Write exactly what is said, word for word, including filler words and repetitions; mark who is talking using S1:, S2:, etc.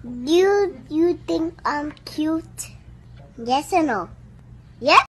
S1: Do you think I'm cute? Yes or no? Yes?